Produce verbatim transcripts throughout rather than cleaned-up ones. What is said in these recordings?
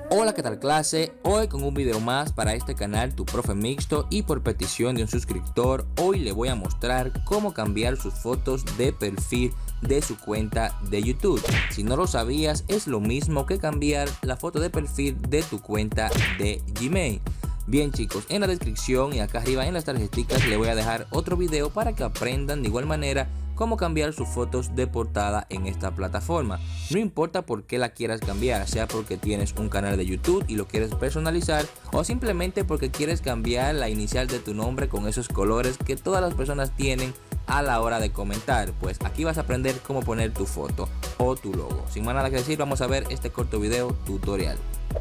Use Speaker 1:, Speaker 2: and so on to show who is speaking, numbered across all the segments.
Speaker 1: Hola, ¿qué tal clase? Hoy con un video más para este canal Tu Profe Mixto, y por petición de un suscriptor hoy le voy a mostrar cómo cambiar sus fotos de perfil de su cuenta de YouTube. Si no lo sabías, es lo mismo que cambiar la foto de perfil de tu cuenta de Gmail. Bien chicos, en la descripción y acá arriba en las tarjeticas le voy a dejar otro video para que aprendan de igual manera cómo cambiar sus fotos de portada en esta plataforma. No importa por qué la quieras cambiar, sea porque tienes un canal de YouTube y lo quieres personalizar, o simplemente porque quieres cambiar la inicial de tu nombre con esos colores que todas las personas tienen a la hora de comentar. Pues aquí vas a aprender cómo poner tu foto o tu logo. Sin más nada que decir, vamos a ver este corto video tutorial.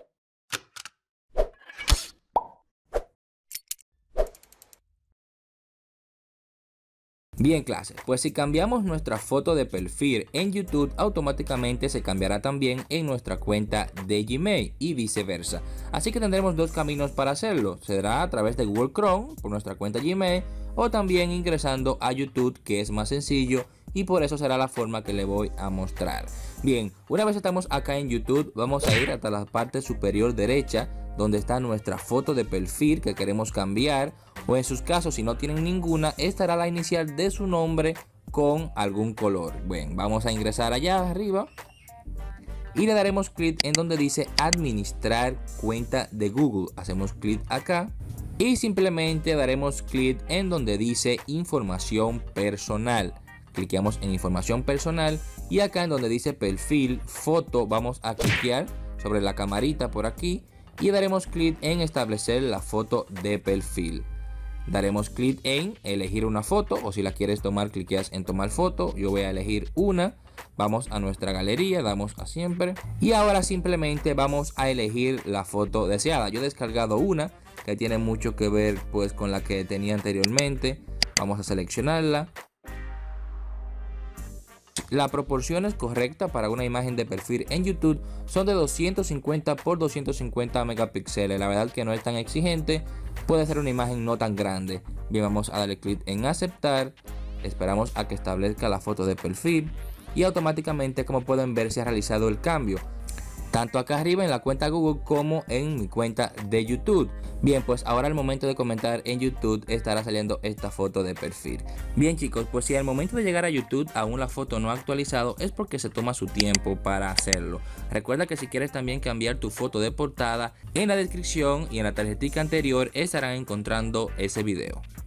Speaker 1: Bien clase, pues si cambiamos nuestra foto de perfil en YouTube, automáticamente se cambiará también en nuestra cuenta de Gmail y viceversa. Así que tendremos dos caminos para hacerlo. Será a través de Google Chrome por nuestra cuenta Gmail, o también ingresando a YouTube, que es más sencillo, y por eso será la forma que le voy a mostrar. Bien, una vez estamos acá en YouTube, vamos a ir hasta la parte superior derecha donde está nuestra foto de perfil que queremos cambiar, o en sus casos si no tienen ninguna, estará la inicial de su nombre con algún color. Bueno, vamos a ingresar allá arriba y le daremos clic en donde dice administrar cuenta de Google. Hacemos clic acá y simplemente daremos clic en donde dice información personal. Cliqueamos en información personal y acá en donde dice perfil, foto, vamos a cliquear sobre la camarita por aquí y daremos clic en establecer la foto de perfil. Daremos clic en elegir una foto, o si la quieres tomar, cliqueas en tomar foto. Yo voy a elegir una. Vamos a nuestra galería, damos a siempre y ahora simplemente vamos a elegir la foto deseada. Yo he descargado una que tiene mucho que ver pues con la que tenía anteriormente. Vamos a seleccionarla. La proporción es correcta para una imagen de perfil en YouTube, son de doscientos cincuenta por doscientos cincuenta megapíxeles. La verdad que no es tan exigente, puede ser una imagen no tan grande. Bien, vamos a darle clic en aceptar, esperamos a que establezca la foto de perfil y automáticamente, como pueden ver, se ha realizado el cambio tanto acá arriba en la cuenta Google como en mi cuenta de YouTube. Bien, pues ahora al momento de comentar en YouTube estará saliendo esta foto de perfil. Bien chicos, pues si al momento de llegar a YouTube aún la foto no ha actualizado, es porque se toma su tiempo para hacerlo. Recuerda que si quieres también cambiar tu foto de portada, en la descripción y en la tarjetita anterior estarán encontrando ese video.